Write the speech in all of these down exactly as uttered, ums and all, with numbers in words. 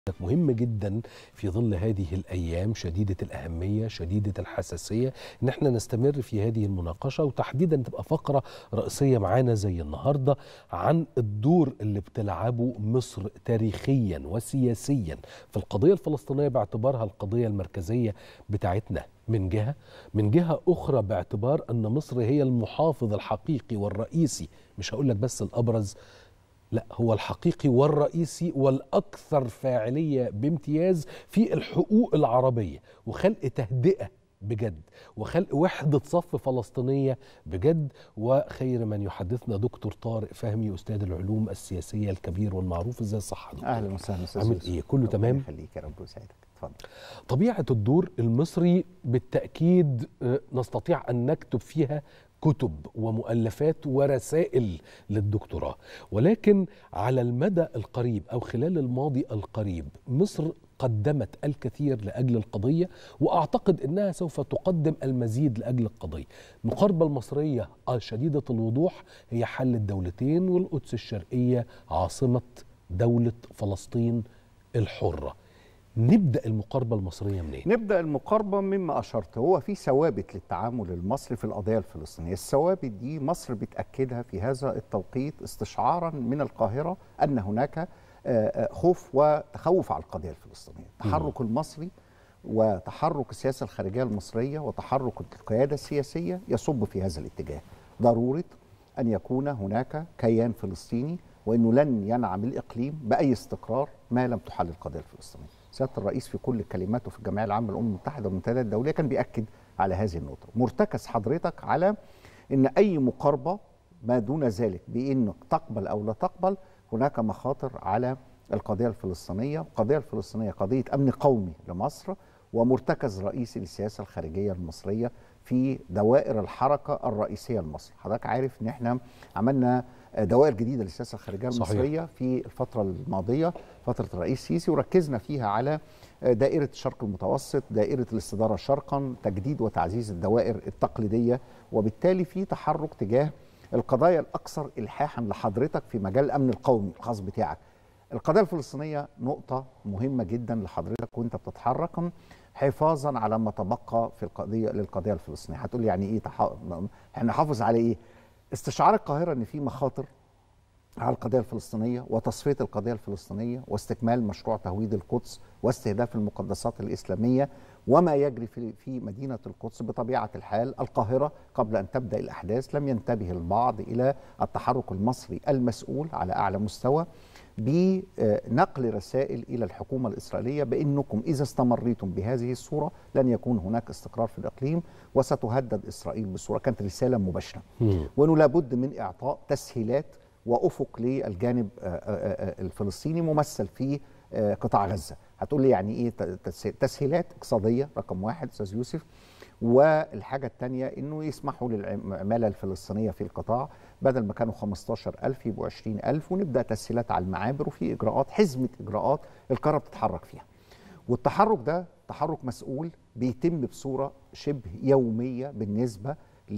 مهم جدا في ظل هذه الأيام شديدة الأهمية شديدة الحساسية إن احنا نستمر في هذه المناقشة، وتحديدا تبقى فقرة رئيسية معانا زي النهاردة عن الدور اللي بتلعبه مصر تاريخيا وسياسيا في القضية الفلسطينية باعتبارها القضية المركزية بتاعتنا من جهة، من جهة أخرى باعتبار أن مصر هي المحافظ الحقيقي والرئيسي، مش هقول لك بس الأبرز، لا هو الحقيقي والرئيسي والأكثر فاعلية بامتياز في الحقوق العربية وخلق تهدئة بجد وخلق وحدة صف فلسطينية بجد. وخير من يحدثنا دكتور طارق فهمي أستاذ العلوم السياسية الكبير والمعروف. ازاي الصحة دكتور؟ أهلا وسهلا أستاذ عامل يوسف. ايه؟ كله تمام؟ ربنا يخليك يا رب ويسعدك. اتفضل. طبيعة الدور المصري بالتأكيد نستطيع أن نكتب فيها كتب ومؤلفات ورسائل للدكتوراه، ولكن على المدى القريب أو خلال الماضي القريب مصر قدمت الكثير لأجل القضية، وأعتقد أنها سوف تقدم المزيد لأجل القضية. المقاربة المصرية شديدة الوضوح هي حل الدولتين والقدس الشرقية عاصمة دولة فلسطين الحرة. نبدأ المقاربة المصرية منين؟ نبدأ المقاربة مما أشرت، هو في ثوابت للتعامل المصري في القضية الفلسطينية. الثوابت دي مصر بتأكدها في هذا التوقيت استشعارا من القاهرة أن هناك خوف وتخوف على القضية الفلسطينية. التحرك المصري وتحرك السياسة الخارجية المصرية وتحرك القيادة السياسية يصب في هذا الاتجاه، ضرورة أن يكون هناك كيان فلسطيني، وأنه لن ينعم الإقليم بأي استقرار ما لم تحل القضية الفلسطينية. سيادة الرئيس في كل كلماته في الجمعية العامة للأمم المتحدة والمنتديات الدولية كان بيأكد على هذه النقطة. مرتكز حضرتك على أن أي مقاربة ما دون ذلك بأنك تقبل أو لا تقبل هناك مخاطر على القضية الفلسطينية. القضية الفلسطينية قضية أمن قومي لمصر ومرتكز رئيسي للسياسة الخارجية المصرية في دوائر الحركة الرئيسية لمصر. حضرتك عارف أن احنا عملنا دوائر جديدة للسياسة الخارجية المصرية صحيح. في الفترة الماضية فترة الرئيس السيسي، وركزنا فيها على دائرة الشرق المتوسط، دائرة الاستدارة شرقا، تجديد وتعزيز الدوائر التقليدية، وبالتالي في تحرك تجاه القضايا الأكثر إلحاحا لحضرتك في مجال الأمن القومي الخاص بتاعك. القضية الفلسطينية نقطة مهمة جدا لحضرتك وانت بتتحرك حفاظا على ما تبقى في القضية للقضية الفلسطينية. هتقول يعني ايه تح... احنا نحافظ على ايه؟ استشعار القاهرة ان في مخاطر على القضية الفلسطينية وتصفية القضية الفلسطينية واستكمال مشروع تهويد القدس واستهداف المقدسات الإسلامية وما يجري في في مدينة القدس. بطبيعة الحال القاهرة قبل أن تبدأ الأحداث لم ينتبه البعض إلى التحرك المصري المسؤول على أعلى مستوى بنقل رسائل إلى الحكومة الإسرائيلية بأنكم إذا استمريتم بهذه الصورة لن يكون هناك استقرار في الإقليم وستهدد إسرائيل بصورة. كانت رسالة مباشرة، وأنه لابد من إعطاء تسهيلات وأفق للجانب الفلسطيني ممثل في قطاع غزة. هتقول لي يعني إيه تسهيلات اقتصادية؟ رقم واحد أستاذ يوسف، والحاجة الثانية إنه يسمحوا للعمالة الفلسطينية في القطاع بدل ما كانوا خمستاشر ألف يبقوا عشرين ألف، ونبدأ تسهيلات على المعابر وفي إجراءات حزمة إجراءات القارة بتتحرك فيها. والتحرك ده تحرك مسؤول بيتم بصورة شبه يومية بالنسبة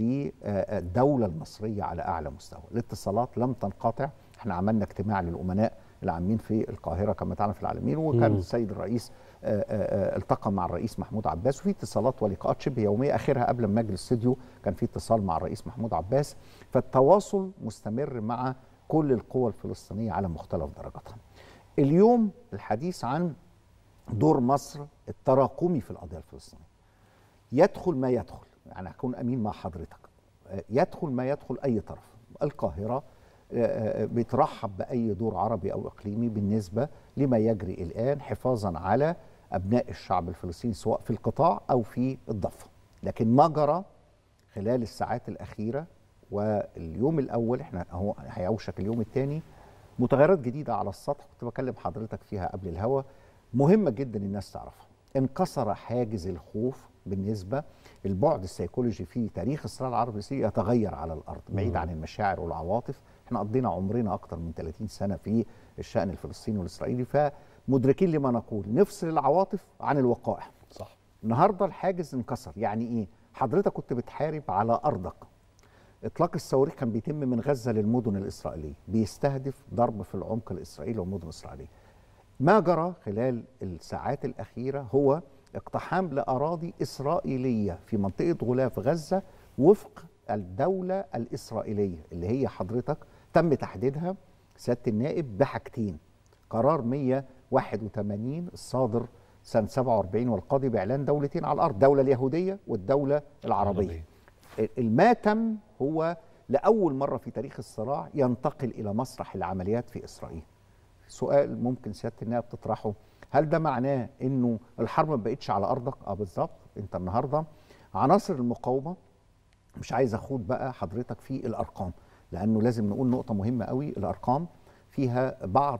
للدولة المصرية على أعلى مستوى. الاتصالات لم تنقطع. احنا عملنا اجتماع للأمناء العامين في القاهرة كما تعلم في العالمين، وكان مم. السيد الرئيس آآ آآ التقى مع الرئيس محمود عباس، وفي اتصالات ولقاءات شبه يومية. آخرها قبل ما اجي الاستوديو كان في اتصال مع الرئيس محمود عباس. فالتواصل مستمر مع كل القوى الفلسطينية على مختلف درجاتها. اليوم الحديث عن دور مصر التراكمي في القضية الفلسطينية. يدخل ما يدخل، يعني هكون أمين مع حضرتك، يدخل ما يدخل أي طرف. القاهرة بترحب بأي دور عربي أو إقليمي بالنسبة لما يجري الآن حفاظا على أبناء الشعب الفلسطيني سواء في القطاع أو في الضفة. لكن ما جرى خلال الساعات الأخيرة واليوم الأول، احنا هو هيوشك اليوم الثاني، متغيرات جديدة على السطح كنت بكلم حضرتك فيها قبل الهوا، مهمة جدا الناس تعرفها. انكسر حاجز الخوف بالنسبة البعد السيكولوجي في تاريخ الصراع العربي الإسرائيلي يتغير على الأرض بعيد عن المشاعر والعواطف. احنا قضينا عمرنا أكتر من ثلاثين سنة في الشأن الفلسطيني والإسرائيلي، فمدركين لما نقول نفصل العواطف عن الوقائع. صح. النهاردة الحاجز انكسر. يعني إيه؟ حضرتك كنت بتحارب على أرضك. إطلاق الصواريخ كان بيتم من غزة للمدن الإسرائيلية، بيستهدف ضرب في العمق الإسرائيلي ومدن إسرائيلية. ما جرى خلال الساعات الأخيرة هو اقتحام لأراضي إسرائيلية في منطقة غلاف غزة وفق الدولة الإسرائيلية اللي هي حضرتك تم تحديدها سيادة النائب بحاجتين: قرار مئة وواحد وثمانين الصادر سنة سبعة وأربعين والقاضي بإعلان دولتين على الأرض، الدولة اليهودية والدولة العربية. ما تم هو لأول مرة في تاريخ الصراع ينتقل إلى مسرح العمليات في إسرائيل. سؤال ممكن سيادة النائب تطرحه: هل ده معناه إنه الحرب ما بقتش على أرضك؟ أه بالظبط. أنت النهاردة عناصر المقاومة، مش عايز أخوض بقى حضرتك في الأرقام لأنه لازم نقول نقطة مهمة قوي، الأرقام فيها بعض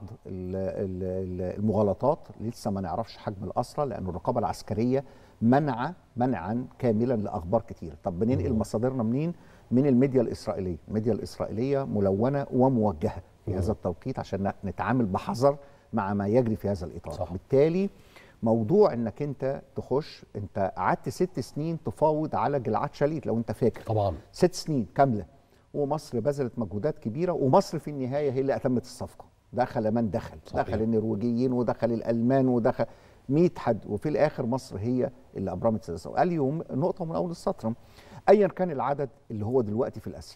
المغالطات لسه ما نعرفش حجم الأسرى لأن الرقابة العسكرية منع منعا كاملا لأخبار كتير. طب بننقل مصادرنا منين؟ من الميديا الإسرائيلية. الميديا الإسرائيلية ملونة وموجهة في هذا التوقيت عشان نتعامل بحذر مع ما يجري في هذا الإطار. صح. بالتالي موضوع انك انت تخش، انت قعدت ست سنين تفاوض على جلعاد شاليت لو انت فاكر. طبعا ست سنين كامله، ومصر بذلت مجهودات كبيره، ومصر في النهايه هي اللي اتمت الصفقه. دخل من دخل، صحيح. دخل النرويجيين ودخل الالمان ودخل مئة حد، وفي الاخر مصر هي اللي ابرمت الصفقه. اليوم نقطه من اول السطر، ايا كان العدد اللي هو دلوقتي في الاسر،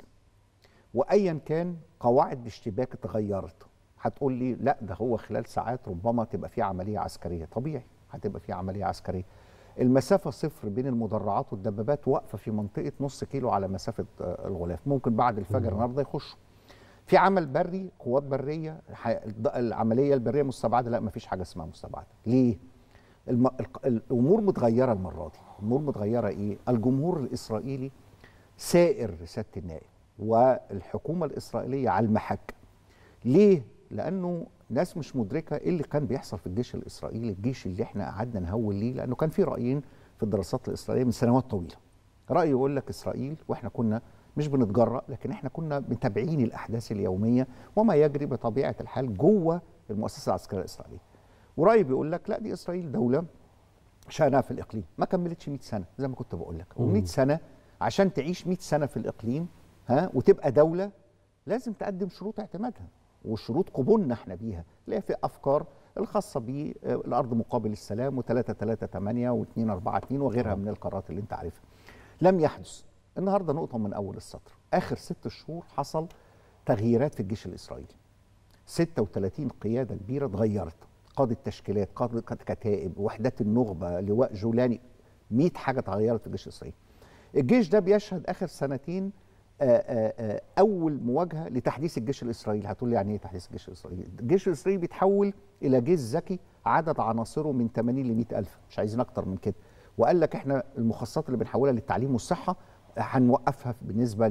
وايا كان قواعد الاشتباك اتغيرت، هتقول لي لا ده هو خلال ساعات ربما تبقى في عمليه عسكريه. طبيعي هتبقى في عمليه عسكريه. المسافه صفر بين المدرعات والدبابات واقفه في منطقه نص كيلو على مسافه الغلاف، ممكن بعد الفجر النهارده يخشوا. في عمل بري، قوات بريه، العمليه البريه مستبعده؟ لا، ما فيش حاجه اسمها مستبعده. ليه؟ الم... الامور متغيره المره دي. الامور متغيره ايه؟ الجمهور الاسرائيلي سائر سياده النائب والحكومه الاسرائيليه على المحك. ليه؟ لانه ناس مش مدركه ايه اللي كان بيحصل في الجيش الاسرائيلي، الجيش اللي احنا قعدنا نهول ليه، لانه كان في رايين في الدراسات الاسرائيليه من سنوات طويله. راي يقول لك اسرائيل، واحنا كنا مش بنتجرأ لكن احنا كنا متابعين الاحداث اليوميه وما يجري بطبيعه الحال جوه المؤسسه العسكريه الاسرائيليه. وراي بيقول لك لا، دي اسرائيل دوله شأنها في الاقليم، ما كملتش مئة سنه زي ما كنت بقول لك، و100 سنه عشان تعيش مئة سنه في الاقليم ها وتبقى دوله لازم تقدم شروط اعتمادها وشروط قبولنا احنا بيها، اللي هي في افكار الخاصه بالارض مقابل السلام وثلاثة ثلاثة ثمانية واثنين أربعة اثنين وغيرها من القرارات اللي انت عارفها. لم يحدث. النهارده نقطه من اول السطر، اخر ست شهور حصل تغييرات في الجيش الاسرائيلي. ستة وثلاثين قياده كبيره اتغيرت، قاده تشكيلات، قاده كتائب، وحدات النخبه، لواء جولاني، مئة حاجه اتغيرت في الجيش الاسرائيلي. الجيش ده بيشهد اخر سنتين آآ آآ أول مواجهة لتحديث الجيش الإسرائيلي. هتقول لي يعني إيه تحديث الجيش الإسرائيلي؟ الجيش الإسرائيلي بيتحول إلى جيش ذكي عدد عناصره من ثمانين ل مئة ألف، مش عايزين أكتر من كده. وقال لك إحنا المخصصات اللي بنحولها للتعليم والصحة هنوقفها بالنسبة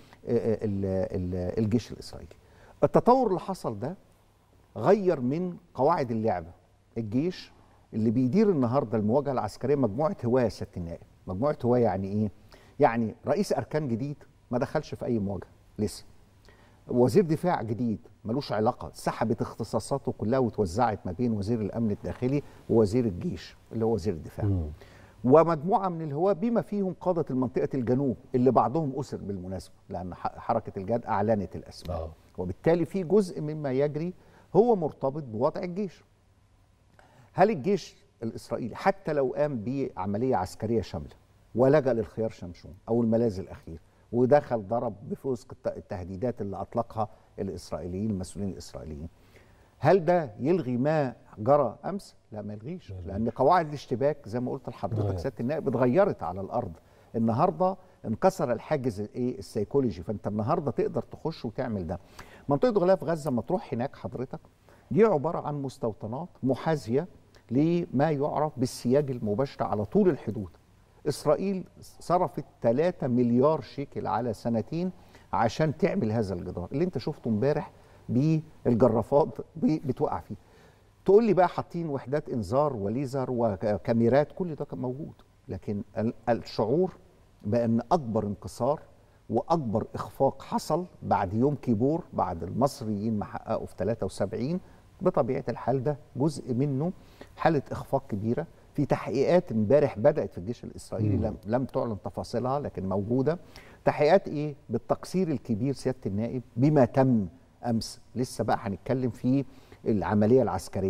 للجيش الإسرائيلي. التطور اللي حصل ده غير من قواعد اللعبة. الجيش اللي بيدير النهارده المواجهة العسكرية مجموعة هواة سيادة النائب. مجموعة هواة يعني إيه؟ يعني رئيس أركان جديد ما دخلش في اي مواجهه لسه، وزير دفاع جديد ملوش علاقه، سحبت اختصاصاته كلها وتوزعت ما بين وزير الامن الداخلي ووزير الجيش اللي هو وزير الدفاع. مم. ومجموعه من الهواة بما فيهم قاده المنطقه الجنوب اللي بعضهم اسر بالمناسبه لان حركه الجهاد اعلنت الاسماء. آه. وبالتالي في جزء مما يجري هو مرتبط بوضع الجيش. هل الجيش الاسرائيلي حتى لو قام بعمليه عسكريه شامله ولجأ للخيار شمشون او الملاذ الاخير ودخل ضرب بفوسق التهديدات اللي اطلقها الاسرائيليين المسؤولين الاسرائيليين، هل ده يلغي ما جرى امس؟ لا، ما يلغيش، لان قواعد الاشتباك زي ما قلت لحضرتك سياده النائب اتغيرت على الارض. النهارده انكسر الحاجز الايه السيكولوجي، فانت النهارده تقدر تخش وتعمل ده. منطقه غلاف غزه ما تروح هناك حضرتك دي عباره عن مستوطنات محاذيه لما يعرف بالسياج المباشر على طول الحدود. إسرائيل صرفت ثلاثة مليار شيكل على سنتين عشان تعمل هذا الجدار اللي انت شفته امبارح بالجرافات بتوقع فيه. تقول لي بقى حاطين وحدات انذار وليزر وكاميرات، كل ده كان موجود، لكن الشعور بأن أكبر انكسار وأكبر إخفاق حصل بعد يوم كيبور، بعد المصريين ما حققوا في ثلاثة وسبعين. بطبيعة الحال ده جزء منه حالة إخفاق كبيرة. في تحقيقات امبارح بدأت في الجيش الإسرائيلي لم, لم تعلن تفاصيلها لكن موجودة. تحقيقات إيه؟ بالتقصير الكبير سيادة النائب بما تم أمس. لسه بقى هنتكلم في العملية العسكرية.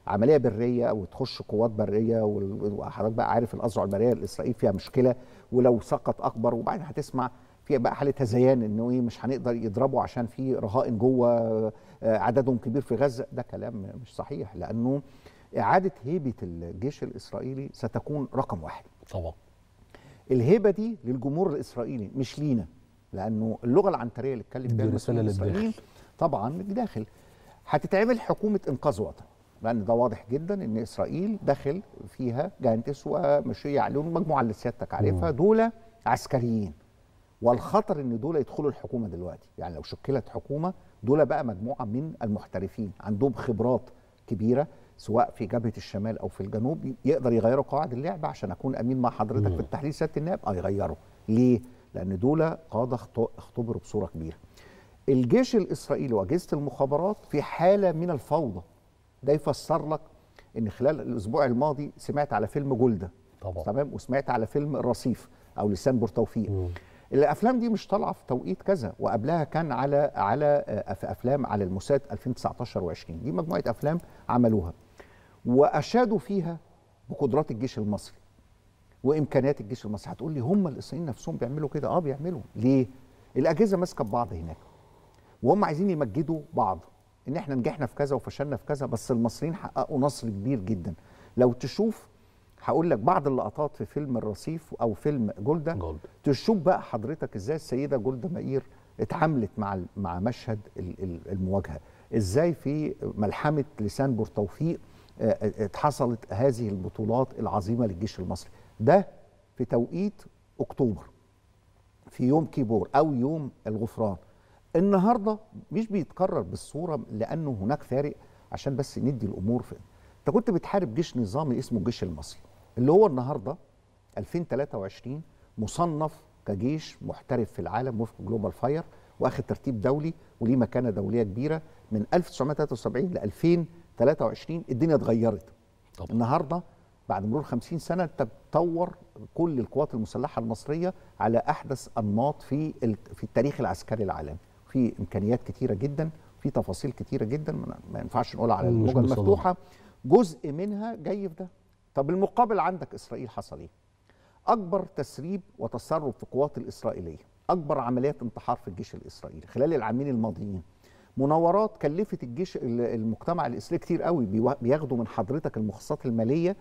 عمليه بريه وتخش قوات بريه، وحضرتك بقى عارف الاذرع البريه الاسرائيل فيها مشكله، ولو سقط اكبر، وبعدين هتسمع فيها بقى حاله هذيان انه ايه مش هنقدر يضربوا عشان في رهائن جوه عددهم كبير في غزه. ده كلام مش صحيح، لانه اعاده هيبه الجيش الاسرائيلي ستكون رقم واحد. طبعا الهيبه دي للجمهور الاسرائيلي مش لينا، لانه اللغه العنتريه اللي اتكلم بيها رساله للداخل طبعا للداخل. هتتعمل حكومه انقاذ وطني، لان ده واضح جدا ان اسرائيل داخل فيها جانتس ومشيع عليهم مجموعه اللي سيادتك عارفها، دول عسكريين، والخطر ان دول يدخلوا الحكومه دلوقتي. يعني لو شكلت حكومه، دول بقى مجموعه من المحترفين عندهم خبرات كبيره سواء في جبهه الشمال او في الجنوب، يقدر يغيروا قواعد اللعبه. عشان اكون امين مع حضرتك في التحليل سياده النائب، اه يغيروا. ليه؟ لان دول قاده اختبروا بصوره كبيره. الجيش الاسرائيلي واجهزه المخابرات في حاله من الفوضى. ده يفسر لك ان خلال الاسبوع الماضي سمعت على فيلم جولدا طبعا، تمام، وسمعت على فيلم الرصيف او لسان بورتوفيق. الافلام دي مش طالعه في توقيت كذا، وقبلها كان على على في افلام على الموساد ألفين وتسعتاشر وعشرين. دي مجموعه افلام عملوها واشادوا فيها بقدرات الجيش المصري وامكانيات الجيش المصري. هتقول لي هم الاسرائيليين نفسهم بيعملوا كده؟ اه بيعملوا. ليه؟ الاجهزه ماسكه ببعض هناك، وهم عايزين يمجدوا بعض ان احنا نجحنا في كذا وفشلنا في كذا، بس المصريين حققوا نصر كبير جدا. لو تشوف هقول لك بعض اللقطات في فيلم الرصيف او فيلم جولدا جولد. تشوف بقى حضرتك ازاي السيده جولدا مائير اتعاملت مع مع مشهد المواجهه، ازاي في ملحمه لسان بورتوفيق اتحصلت هذه البطولات العظيمه للجيش المصري. ده في توقيت اكتوبر، في يوم كيبور او يوم الغفران. النهارده مش بيتكرر بالصوره لانه هناك فارق، عشان بس ندي الامور في. انت كنت بتحارب جيش نظامي اسمه الجيش المصري، اللي هو النهارده ألفين وتلاتة وعشرين مصنف كجيش محترف في العالم وفق جلوبال فاير، واخد ترتيب دولي وليه مكانه دوليه كبيره. من ألف وتسعمائة وثلاثة وسبعين ل ألفين وتلاتة وعشرين الدنيا اتغيرت. طبعا. النهارده بعد مرور خمسين سنه انت بتطور كل القوات المسلحه المصريه على احدث انماط في في التاريخ العسكري العالمي، في امكانيات كتيره جدا، في تفاصيل كتيره جدا ما ينفعش نقولها على الموجه المفتوحه. جزء منها جاي في ده. طب المقابل عندك اسرائيل حصل ايه؟ اكبر تسريب وتصرف في القوات الاسرائيليه، اكبر عمليات انتحار في الجيش الاسرائيلي خلال العامين الماضيين. مناورات كلفت الجيش المجتمع الاسرائيلي كتير قوي، بياخدوا من حضرتك المخصصات الماليه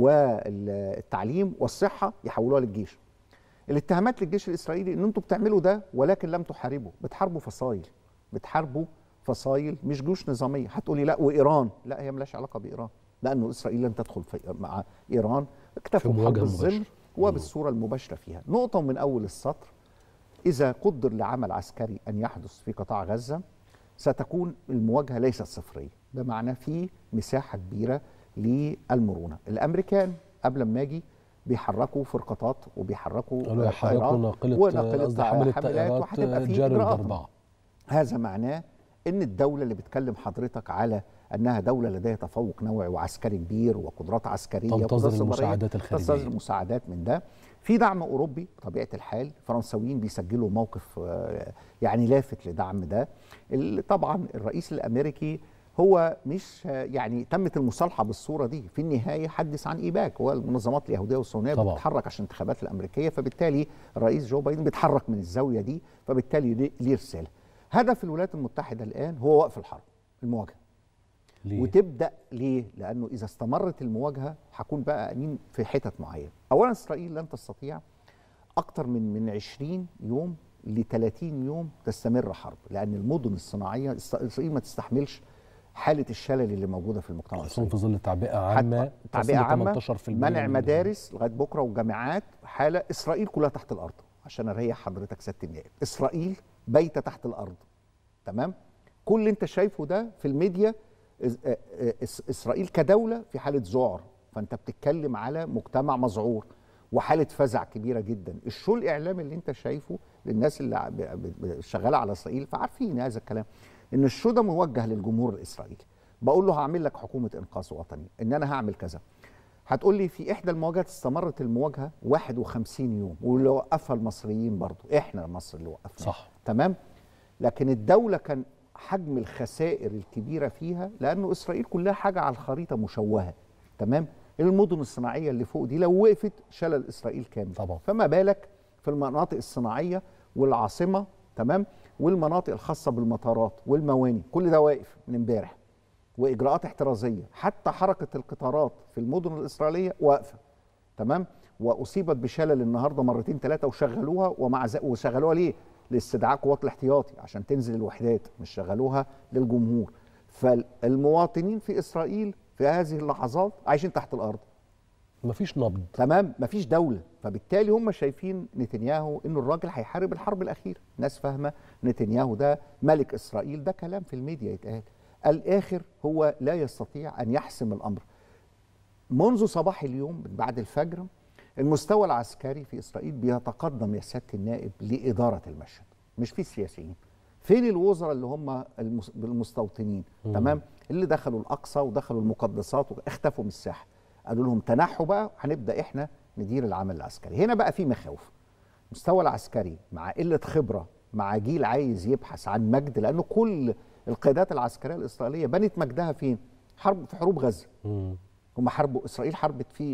والتعليم والصحه يحولوها للجيش. الاتهامات للجيش الاسرائيلي ان انتوا بتعملوا ده ولكن لم تحاربوا، بتحاربوا فصائل، بتحاربوا فصائل مش جيوش نظاميه. هتقولي لا وايران، لا هي ملهاش علاقه بايران، لانه اسرائيل لن تدخل في مع ايران، اكتفوا بحرب الظل وبالصوره المباشره فيها. نقطه من اول السطر، اذا قدر لعمل عسكري ان يحدث في قطاع غزه ستكون المواجهه ليست صفريه، ده معناه في مساحه كبيره للمرونه. الامريكان قبل ما اجي بيحركوا فرقاطات وبيحركوا طائرات وناقله حاملات وهتبقى في اجراءات. هذا معناه ان الدوله اللي بتكلم حضرتك على انها دوله لديها تفوق نوعي وعسكري كبير وقدرات عسكريه تنتظر المساعدات الخارجيه، تنتظر المساعدات من ده. في دعم اوروبي بطبيعه الحال، الفرنساويين بيسجلوا موقف يعني لافت لدعم ده. طبعا الرئيس الامريكي هو مش يعني تمت المصالحه بالصوره دي، في النهايه حدث عن ايباك، هو المنظمات اليهوديه والصهيونيه بتتحرك عشان الانتخابات الامريكيه، فبالتالي الرئيس جو بايدن بيتحرك من الزاويه دي، فبالتالي ليه رساله. هدف الولايات المتحده الان هو وقف الحرب، المواجهه. ليه؟ وتبدا ليه؟ لانه اذا استمرت المواجهه هكون بقى امين في حتت معينه. اولا اسرائيل لن تستطيع اكثر من من عشرين يوم ل ثلاثين يوم تستمر حرب، لان المدن الصناعيه اسرائيل ما تستحملش حاله الشلل اللي موجوده في المجتمع الاسرائيلي، في ظل تعبئه عامه، تعبئه عامه، منع مدارس لغايه بكره وجامعات. حاله اسرائيل كلها تحت الارض، عشان اريح حضرتك سياده النائب، اسرائيل بايته تحت الارض. تمام؟ كل اللي انت شايفه ده في الميديا اسرائيل كدوله في حاله ذعر، فانت بتتكلم على مجتمع مذعور وحاله فزع كبيره جدا. الشو الاعلامي اللي انت شايفه للناس اللي شغاله على اسرائيل فعارفين هذا الكلام، ان الشو ده موجه للجمهور الاسرائيلي. بقول له هعمل لك حكومه انقاذ وطني، ان انا هعمل كذا. هتقول لي في احدى المواجهات استمرت المواجهه واحد وخمسين يوم، واللي وقفها المصريين برضو، احنا مصر اللي وقفنا. صح. تمام؟ لكن الدوله كان حجم الخسائر الكبيره فيها، لانه اسرائيل كلها حاجه على الخريطه مشوهه. تمام. المدن الصناعيه اللي فوق دي لو وقفت شلل اسرائيل كامل طبعا. فما بالك في المناطق الصناعيه والعاصمه. تمام. والمناطق الخاصه بالمطارات والمواني، كل ده واقف من امبارح، واجراءات احترازيه. حتى حركه القطارات في المدن الاسرائيليه واقفه. تمام. واصيبت بشلل النهارده مرتين ثلاثه وشغلوها، ومع ذلك وشغلوها ليه؟ لاستدعاء قوات الاحتياطي عشان تنزل الوحدات، مش شغلوها للجمهور. فالمواطنين في اسرائيل في هذه اللحظات عايشين تحت الارض. مفيش نبض. تمام. مفيش دوله، فبالتالي هم شايفين نتنياهو انه الراجل هيحارب الحرب الاخيره. ناس فاهمه نتنياهو ده ملك اسرائيل، ده كلام في الميديا يتقال. الاخر هو لا يستطيع ان يحسم الامر. منذ صباح اليوم بعد الفجر المستوى العسكري في اسرائيل بيتقدم يا سياده النائب لاداره المشهد، مش في السياسيين. فين الوزراء اللي هم المستوطنين؟ تمام. اللي دخلوا الاقصى ودخلوا المقدسات واختفوا من الساحه. قالوا لهم تنحوا بقى، هنبدا احنا ندير العمل العسكري. هنا بقى في مخاوف. المستوى العسكري مع قله خبره، مع جيل عايز يبحث عن مجد، لانه كل القيادات العسكريه الاسرائيليه بنت مجدها فين؟ حرب في حروب غزه. مم. هم حاربوا، اسرائيل حاربت في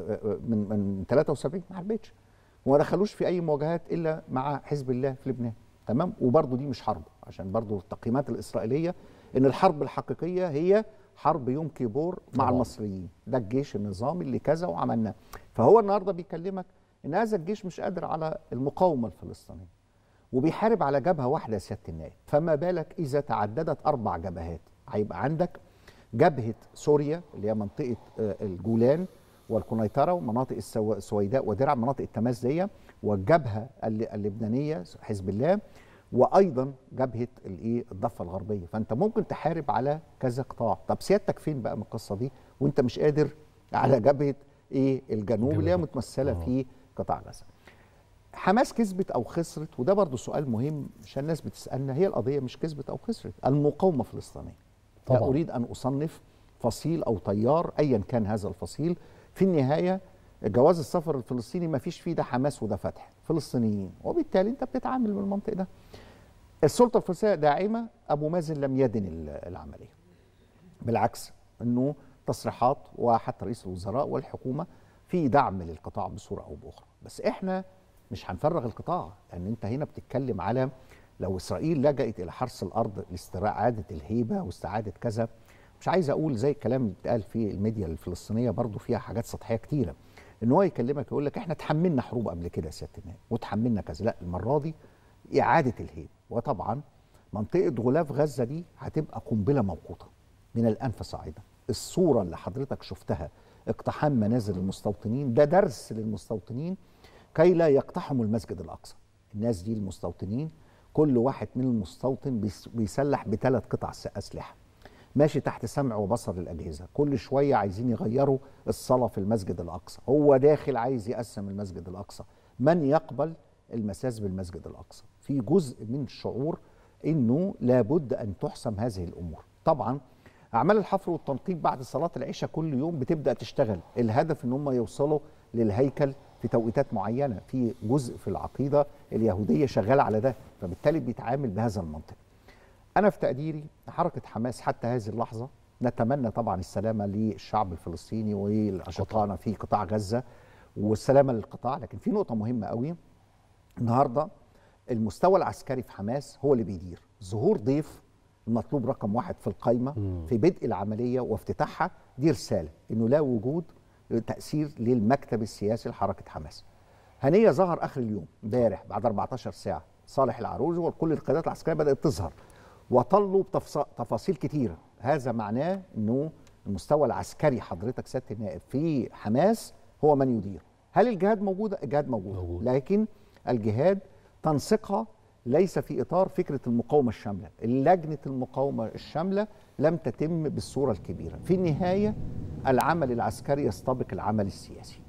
من من ثلاثة وسبعين ما حاربتش، وما دخلوش في اي مواجهات الا مع حزب الله في لبنان. تمام. وبرضه دي مش حرب، عشان برضه التقييمات الاسرائيليه ان الحرب الحقيقيه هي حرب يوم كيبور مع طبعا. المصريين، ده الجيش النظامي اللي كذا وعملناه. فهو النهارده بيكلمك ان هذا الجيش مش قادر على المقاومه الفلسطينيه، وبيحارب على جبهه واحده يا سياده النائب. فما بالك اذا تعددت اربع جبهات؟ هيبقى عندك جبهه سوريا اللي هي منطقه الجولان والقنيطره ومناطق السويداء ودرعا، مناطق التماس دي، والجبهه اللبنانيه حزب الله، وايضا جبهه الايه الضفه الغربيه. فانت ممكن تحارب على كذا قطاع. طب سيادتك فين بقى من القصه دي وانت مش قادر على جبهه ايه الجنوب اللي هي متمثله في قطاع غزه؟ حماس كسبت او خسرت؟ وده برضو سؤال مهم عشان الناس بتسالنا. هي القضيه مش كسبت او خسرت، المقاومه الفلسطينيه. لا اريد ان اصنف فصيل او تيار ايا كان هذا الفصيل. في النهايه جواز السفر الفلسطيني ما فيش فيه ده حماس وده فتح، فلسطينيين، وبالتالي انت بتتعامل بالمنطق ده. السلطه الفلسطينيه داعمه، ابو مازن لم يدن العمليه، بالعكس انه تصريحات وحتى رئيس الوزراء والحكومه في دعم للقطاع بصوره او باخرى. بس احنا مش هنفرغ القطاع، لان انت هنا بتتكلم على لو اسرائيل لجأت الى حرث الارض لاستعاده الهيبه واستعاده كذا. مش عايز اقول زي الكلام اللي بيتقال في الميديا الفلسطينيه، برضو فيها حاجات سطحيه كتيره، ان هو يكلمك يقول لك احنا تحملنا حروب قبل كده يا سياده النائب وتحملنا كذا. لا، المره دي اعاده الهيبه. وطبعا منطقه غلاف غزه دي هتبقى قنبله موقوته من الان فصاعدا. الصوره اللي حضرتك شفتها اقتحام منازل المستوطنين ده درس للمستوطنين كي لا يقتحموا المسجد الاقصى. الناس دي المستوطنين كل واحد من المستوطن بيسلح بثلاث قطع اسلحه، ماشي تحت سمع وبصر الاجهزه، كل شويه عايزين يغيروا الصلاه في المسجد الاقصى، هو داخل عايز يقسم المسجد الاقصى. من يقبل المساس بالمسجد الاقصى؟ في جزء من الشعور انه لابد ان تحسم هذه الامور. طبعا اعمال الحفر والتنقيب بعد صلاه العشاء كل يوم بتبدا تشتغل، الهدف ان هم يوصلوا للهيكل في توقيتات معينه، في جزء في العقيده اليهوديه شغال على ده، فبالتالي بيتعامل بهذا المنطق. أنا في تقديري حركة حماس حتى هذه اللحظة نتمنى طبعا السلامة للشعب الفلسطيني والأشقائنا في قطاع غزة والسلامة للقطاع. لكن في نقطة مهمة قوي النهاردة، المستوى العسكري في حماس هو اللي بيدير. ظهور ضيف المطلوب رقم واحد في القايمة في بدء العملية وافتتاحها دي رسالة إنه لا وجود تأثير للمكتب السياسي لحركة حماس. هنية ظهر آخر اليوم امبارح بعد أربعتاشر ساعة، صالح العروج وكل القيادات العسكرية بدأت تظهر وطلوا تفاصيل كتيرة. هذا معناه أنه المستوى العسكري حضرتك سيادة النائب في حماس هو من يدير. هل الجهاد موجودة؟ الجهاد موجود، لكن الجهاد تنسيقها ليس في إطار فكرة المقاومة الشاملة. لجنة المقاومة الشاملة لم تتم بالصورة الكبيرة. في النهاية العمل العسكري يستبق العمل السياسي.